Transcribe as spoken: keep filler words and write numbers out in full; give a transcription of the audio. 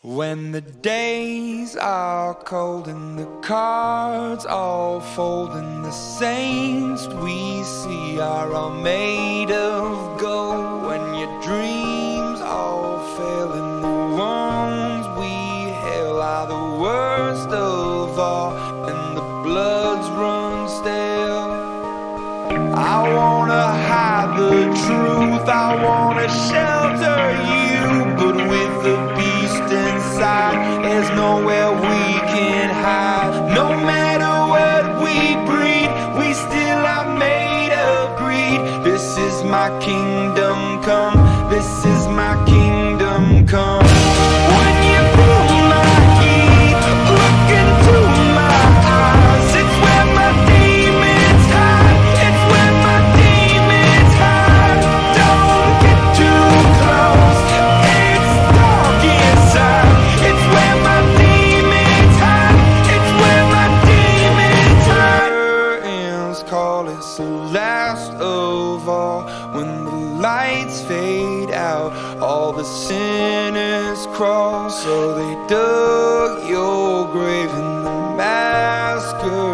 When the days are cold and the cards all fold and the saints we see are all made of gold, when your dreams all fail and the ones we hail are the worst of all and the bloods run stale, I wanna hide the truth, I wanna shelter you, but with the beast inside, there's nowhere we can hide. No matter what we breed, we still are made of greed. This is my kingdom come, this is my kingdom come. When you pull my key, look into my eyes, it's where my demons hide, it's where my demons hide. Don't get too close, it's dark inside, it's where my demons hide, it's where my demons hide. Curtains call, it's the last of all. When the lights fade out, all the sinners crawl. So they dug your grave in the masquerade.